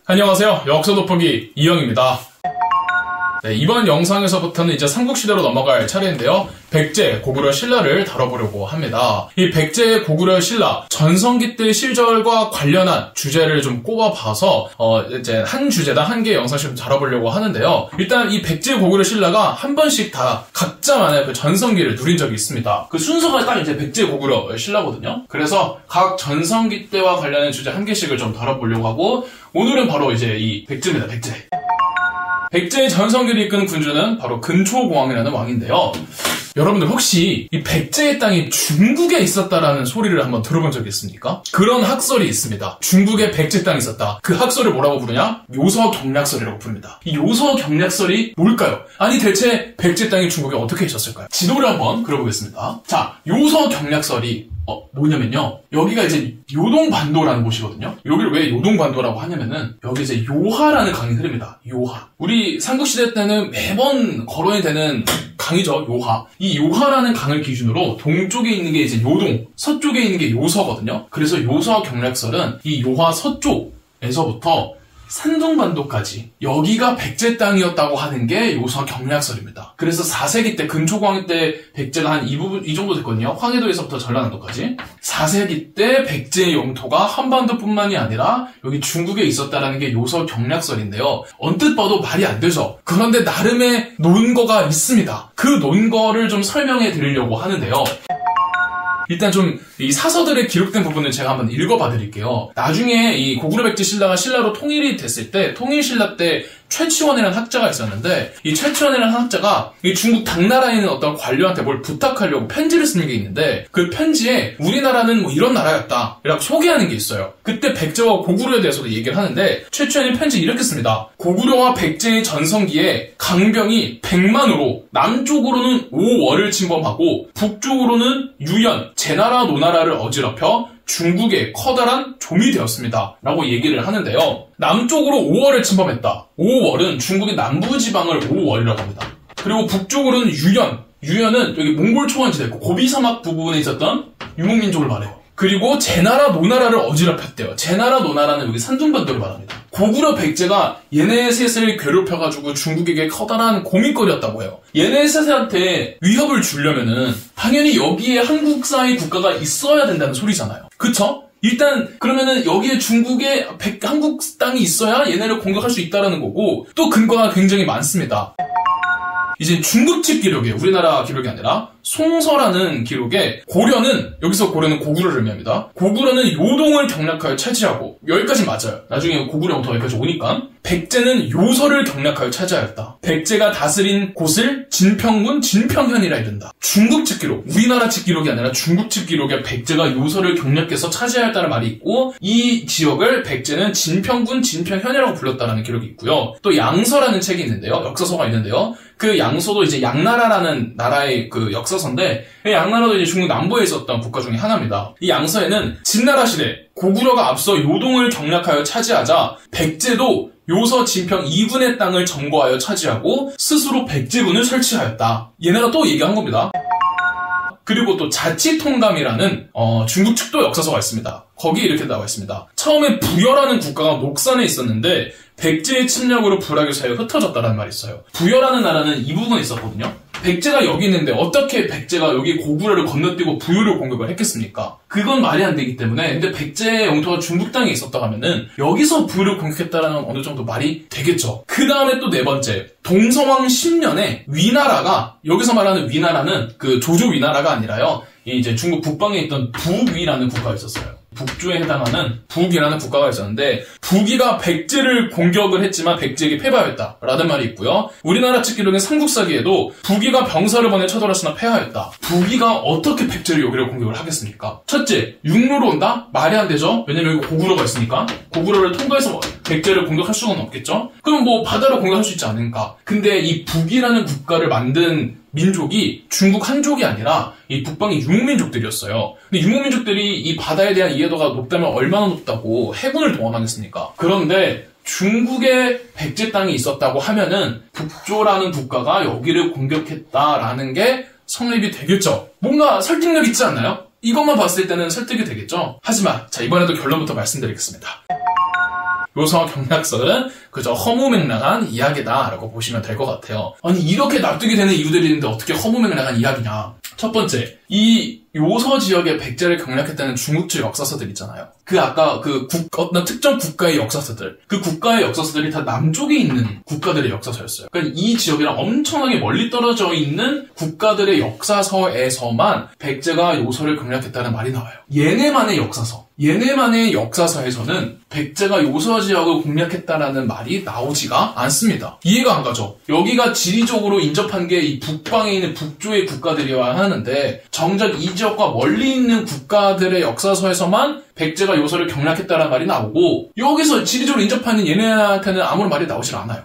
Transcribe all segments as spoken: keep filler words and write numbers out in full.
안녕하세요. 역사 돋보기 이영입니다. 네, 이번 영상에서부터는 이제 삼국시대로 넘어갈 차례인데요. 백제, 고구려 신라를 다뤄보려고 합니다. 이 백제, 고구려 신라, 전성기 때 시절과 관련한 주제를 좀 꼽아봐서 어, 이제 한 주제당 한 개의 영상씩 좀 다뤄보려고 하는데요. 일단 이 백제, 고구려 신라가 한 번씩 다 각자만의 그 전성기를 누린 적이 있습니다. 그 순서가 딱 이제 백제, 고구려 신라거든요. 그래서 각 전성기 때와 관련된 주제 한 개씩을 좀 다뤄보려고 하고, 오늘은 바로 이제 이 백제입니다. 백제. 백제의 전성기를 이끈 군주는 바로 근초공황이라는 왕인데요. 여러분들 혹시 이 백제의 땅이 중국에 있었다라는 소리를 한번 들어본 적이 있습니까? 그런 학설이 있습니다. 중국에 백제 땅이 있었다. 그 학설을 뭐라고 부르냐? 요서경략설이라고 부릅니다. 이 요서경략설이 뭘까요? 아니 대체 백제 땅이 중국에 어떻게 있었을까요? 지도를 한번 그려보겠습니다. 자, 요서경략설이 어, 뭐냐면요. 여기가 이제 요동반도라는 곳이거든요. 여기를 왜 요동반도라고 하냐면은 여기 이제 요하라는 강이 흐릅니다. 요하. 우리 삼국시대 때는 매번 거론이 되는 강이죠. 요하. 이 요하라는 강을 기준으로 동쪽에 있는 게 이제 요동, 서쪽에 있는 게 요서거든요. 그래서 요서경략설은 이 요하 서쪽에서부터 산둥반도까지 여기가 백제 땅이었다고 하는 게 요서경략설입니다. 그래서 사 세기 때 근초공황 때 백제가 한 이 부분 이 정도 됐거든요. 황해도에서부터 전라남도까지. 사 세기 때 백제의 영토가 한반도뿐만이 아니라 여기 중국에 있었다라는 게 요서경략설인데요. 언뜻 봐도 말이 안 되죠. 그런데 나름의 논거가 있습니다. 그 논거를 좀 설명해 드리려고 하는데요. 일단 좀 이 사서들에 기록된 부분을 제가 한번 읽어봐 드릴게요. 나중에 이 고구려 백제 신라가 신라로 통일이 됐을 때, 통일신라 때 최치원이라는 학자가 있었는데, 이 최치원이라는 학자가 이 중국 당나라에 있는 어떤 관료한테 뭘 부탁하려고 편지를 쓰는 게 있는데, 그 편지에 우리나라는 뭐 이런 나라였다 라고 소개하는 게 있어요. 그때 백제와 고구려에 대해서도 얘기를 하는데, 최치원이 편지 이렇게 씁니다. 고구려와 백제의 전성기에 강병이 백만으로 남쪽으로는 오월을 침범하고 북쪽으로는 유연, 제나라, 노나라를 어지럽혀 중국의 커다란 좀이 되었습니다. 라고 얘기를 하는데요. 남쪽으로 오월을 침범했다. 오월은 중국의 남부지방을 오월이라고 합니다. 그리고 북쪽으로는 유연. 유연은 여기 몽골 초원지대 있고 고비사막 부분에 있었던 유목민족을 말해요. 그리고 제나라, 노나라를 어지럽혔대요. 제나라, 노나라는 여기 산둥반도를 말합니다. 고구려 백제가 얘네 셋을 괴롭혀가지고 중국에게 커다란 고민거리였다고 해요. 얘네 셋한테 위협을 주려면은 당연히 여기에 한국사의 국가가 있어야 된다는 소리잖아요. 그쵸? 일단 그러면은 여기에 중국에 백, 한국 땅이 있어야 얘네를 공격할 수 있다는 거고, 또 근거가 굉장히 많습니다. 이제 중국 측 기록이에요. 우리나라 기록이 아니라 송서라는 기록에 고려는, 여기서 고려는 고구려를 의미합니다. 고구려는 요동을 경략하여 차지하고, 여기까지 맞아요. 나중에 고구려 영토가 여기까지 오니까. 백제는 요서를 경략하여 차지하였다. 백제가 다스린 곳을 진평군 진평현이라 이른다. 중국 측 기록, 우리나라 측 기록이 아니라 중국 측 기록에 백제가 요서를 경략해서 차지하였다는 말이 있고, 이 지역을 백제는 진평군 진평현이라고 불렀다는 기록이 있고요. 또 양서라는 책이 있는데요. 역사서가 있는데요. 그 양서도 이제 양나라라는 나라의 그 역사서인데, 양나라도 이제 중국 남부에 있었던 국가 중에 하나입니다. 이 양서에는 진나라 시대 고구려가 앞서 요동을 경략하여 차지하자 백제도 요서 진평 이 군의 땅을 점거하여 차지하고 스스로 백제군을 설치하였다. 얘네가 또 얘기한 겁니다. 그리고 또 자치통감이라는 어, 중국 측도 역사서가 있습니다. 거기 이렇게 나와 있습니다. 처음에 부여라는 국가가 녹산에 있었는데 백제의 침략으로 불악의 사이에 흩어졌다는 말이 있어요. 부여라는 나라는 이 부분에 있었거든요. 백제가 여기 있는데 어떻게 백제가 여기 고구려를 건너뛰고 부여를 공격을 했겠습니까? 그건 말이 안 되기 때문에, 근데 백제의 영토가 중국 땅에 있었다 하면은 여기서 부여를 공격했다라는 어느 정도 말이 되겠죠. 그 다음에 또 네 번째, 동성왕 십 년에 위나라가, 여기서 말하는 위나라는 그 조조 위나라가 아니라요, 이제 중국 북방에 있던 북위라는 국가가 있었어요. 북조에 해당하는 북이라는 국가가 있었는데, 북이가 백제를 공격을 했지만 백제에게 패배하였다라는 말이 있고요. 우리나라 측 기록인 삼국사기에도 북이가 병사를 보내 쳐들었으나 패하였다. 북이가 어떻게 백제를 여기를 공격을 하겠습니까? 첫째, 육로로 온다? 말이 안 되죠. 왜냐면 여기 고구려가 있으니까. 고구려를 통과해서 백제를 공격할 수는 없겠죠. 그럼 뭐 바다로 공격할 수 있지 않을까? 근데 이 북이라는 국가를 만든 민족이 중국 한족이 아니라 이 북방의 유목민족들이었어요. 근데 유목민족들이 이 바다에 대한 이해도가 높다면 얼마나 높다고 해군을 동원하겠습니까? 그런데 중국에 백제 땅이 있었다고 하면은 북조라는 국가가 여기를 공격했다라는 게 성립이 되겠죠. 뭔가 설득력 있지 않나요? 이것만 봤을 때는 설득이 되겠죠. 하지만 자, 이번에도 결론부터 말씀드리겠습니다. 요서 경략설은 그저 허무맹랑한 이야기다라고 보시면 될 것 같아요. 아니 이렇게 납득이 되는 이유들이 있는데 어떻게 허무맹랑한 이야기냐. 첫 번째, 이 요서 지역의 백제를 경략했다는 중국적 역사서들 있잖아요. 그 아까 그 국, 어떤 특정 국가의 역사서들, 그 국가의 역사서들이 다 남쪽에 있는 국가들의 역사서였어요. 그러니까 이 지역이랑 엄청나게 멀리 떨어져 있는 국가들의 역사서에서만 백제가 요서를 경략했다는 말이 나와요. 얘네만의 역사서, 얘네만의 역사서에서는 백제가 요서 지역을 공략했다라는 말이 나오지가 않습니다. 이해가 안 가죠? 여기가 지리적으로 인접한 게 이 북방에 있는 북조의 국가들이어야 하는데 정작 이 지역과 멀리 있는 국가들의 역사서에서만 백제가 요서를 경략했다라는 말이 나오고 여기서 지리적으로 인접하는 얘네한테는 아무런 말이 나오질 않아요.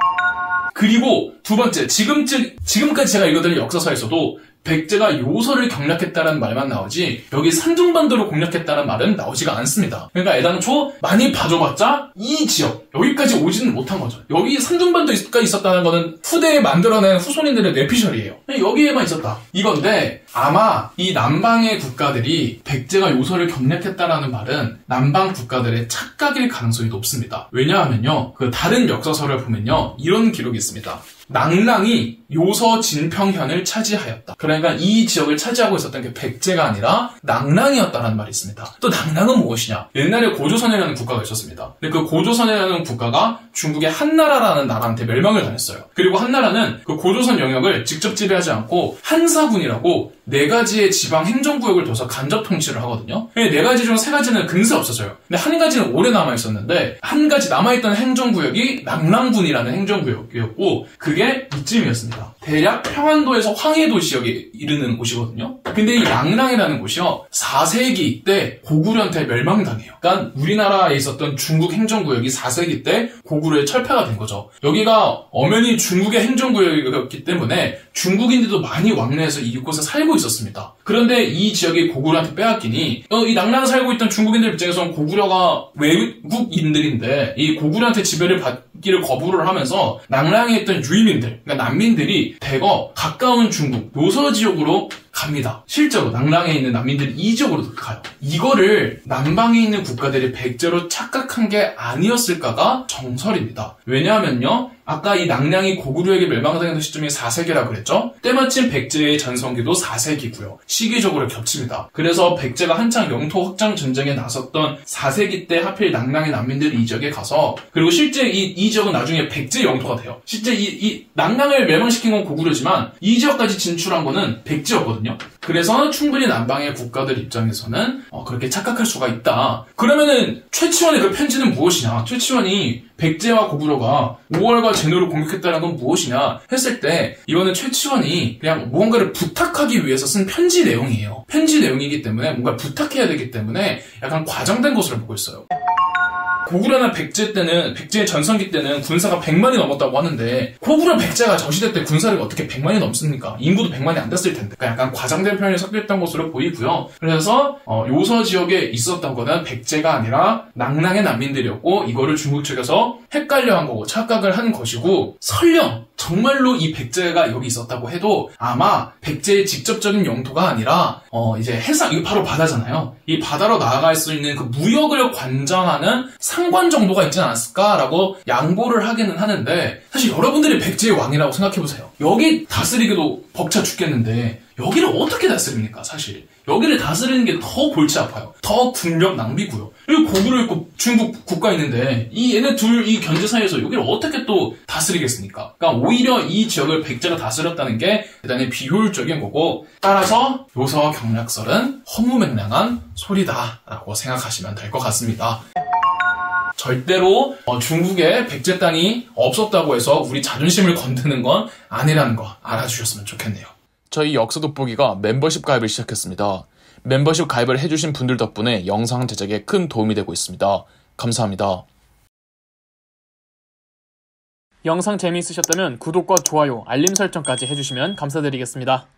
그리고 두 번째, 지금쯤, 지금까지 제가 읽어드린 역사서에서도 백제가 요서를 경략했다는 말만 나오지 여기 산둥반도를 공략했다는 말은 나오지가 않습니다. 그러니까 애당초 많이 봐줘봤자 이 지역 여기까지 오지는 못한 거죠. 여기 산둥반도가 있었다는 거는 후대에 만들어낸 후손인들의 뇌피셜이에요. 여기에만 있었다 이건데 아마 이 남방의 국가들이 백제가 요서를 경략했다라는 말은 남방 국가들의 착각일 가능성이 높습니다. 왜냐하면요 그 다른 역사서를 보면요 이런 기록이 있습니다. 낭랑이 요서 진평현을 차지하였다. 그러니까 이 지역을 차지하고 있었던 게 백제가 아니라 낭랑이었다는 말이 있습니다. 또 낭랑은 무엇이냐? 옛날에 고조선이라는 국가가 있었습니다. 근데 그 고조선이라는 국가가 중국의 한나라라는 나라한테 멸망을 당했어요. 그리고 한나라는 그 고조선 영역을 직접 지배하지 않고 한사군이라고 네 가지의 지방 행정구역을 둬서 간접 통치를 하거든요. 네 가지 중 세 가지는 근세 없어져요. 근데 한 가지는 오래 남아있었는데 한 가지 남아있던 행정구역이 낭랑군이라는 행정구역이었고 그게 이쯤이었습니다. 대략 평안도에서 황해도 지역에 이르는 곳이거든요. 근데 이 낭랑이라는 곳이요 사 세기 때 고구려한테 멸망당해요. 그러니까 우리나라에 있었던 중국 행정구역이 사 세기 때 고구려에 철폐가 된 거죠. 여기가 엄연히 중국의 행정구역이었기 때문에 중국인들도 많이 왕래해서 이곳에 살고 있었습니다. 그런데 이 지역이 고구려한테 빼앗기니 어, 이 낭랑에 살고 있던 중국인들 입장에서는 고구려가 외국인들인데 이 고구려한테 지배를 받기를 거부를 하면서 낭랑에 있던 유이민들, 그러니까 난민들이 대거 가까운 중국 요서 지역으로 갑니다. 실제로 낭랑에 있는 난민들이 이 지역으로 가요. 이거를 남방에 있는 국가들이 백제로 착각한 게 아니었을까가 정설입니다. 왜냐하면요 아까 이 낭랑이 고구려에게 멸망당하는 시점이 사 세기라 그랬죠? 때마침 백제의 전성기도 사 세기고요. 시기적으로 겹칩니다. 그래서 백제가 한창 영토 확장 전쟁에 나섰던 사 세기 때 하필 낭랑의 난민들이 이 지역에 가서 그리고 실제 이, 이 지역은 나중에 백제 영토가 돼요. 실제 이, 이 낭랑을 멸망시킨 건 고구려지만 이 지역까지 진출한 거는 백제였거든요. 그래서 충분히 남방의 국가들 입장에서는 어, 그렇게 착각할 수가 있다. 그러면은 최치원의 그 편지는 무엇이냐? 최치원이 백제와 고구려가 오월과 제노를 공격했다는 건 무엇이냐 했을 때 이거는 최치원이 그냥 무언가를 부탁하기 위해서 쓴 편지 내용이에요. 편지 내용이기 때문에 뭔가 부탁해야 되기 때문에 약간 과장된 것으로 보고 있어요. 고구려나 백제 때는 백제의 전성기 때는 군사가 백만이 넘었다고 하는데 고구려 백제가 저 시대 때 군사력이 어떻게 백만이 넘습니까? 인구도 백만이 안 됐을 텐데 그러니까 약간 과장된 표현이 섞여있던 것으로 보이고요. 그래서 어, 요서 지역에 있었던 거는 백제가 아니라 낭랑의 난민들이었고 이거를 중국 측에서 헷갈려한 거고 착각을 한 것이고 설령 정말로 이 백제가 여기 있었다고 해도 아마 백제의 직접적인 영토가 아니라 어 이제 해상, 이거 바로 바다잖아요. 이 바다로 나아갈 수 있는 그 무역을 관장하는 상관 정도가 있지 않았을까라고 양보를 하기는 하는데 사실 여러분들이 백제의 왕이라고 생각해보세요. 여기 다스리기도 벅차 죽겠는데 여기를 어떻게 다스립니까? 사실 여기를 다스리는 게 더 골치 아파요. 더 국력 낭비고요. 여기 고구려 있고 중국 국가 있는데 이 얘네 둘 이 견제 사이에서 여기를 어떻게 또 다스리겠습니까? 그러니까 오히려 이 지역을 백제가 다스렸다는 게 대단히 비효율적인 거고 따라서 요서 경략설은 허무맹랑한 소리다라고 생각하시면 될 것 같습니다. 절대로 어, 중국에 백제 땅이 없었다고 해서 우리 자존심을 건드는 건 아니라는 거 알아주셨으면 좋겠네요. 저희 역사 돋보기가 멤버십 가입을 시작했습니다. 멤버십 가입을 해주신 분들 덕분에 영상 제작에 큰 도움이 되고 있습니다. 감사합니다. 영상 재미있으셨다면 구독과 좋아요, 알림 설정까지 해주시면 감사드리겠습니다.